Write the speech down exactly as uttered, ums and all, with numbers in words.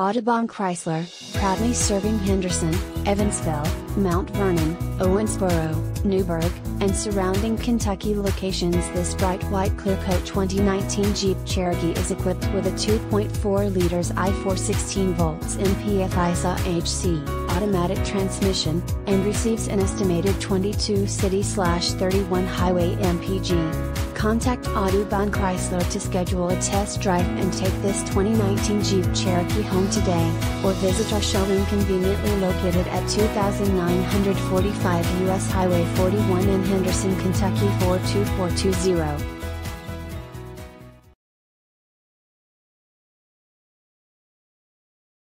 Audubon Chrysler, proudly serving Henderson, Evansville, Mount Vernon, Owensboro, Newburgh, and surrounding Kentucky locations. This bright white ClearCoat twenty nineteen Jeep Cherokee is equipped with a two point four liters I four sixteen volts M P F I S O H C automatic transmission, and receives an estimated twenty-two city thirty-one highway M P G. Contact Audubon Chrysler to schedule a test drive and take this twenty nineteen Jeep Cherokee home today, or visit our showroom conveniently located at two thousand nine hundred forty-five U S Highway forty-one in Henderson, Kentucky four two four two zero.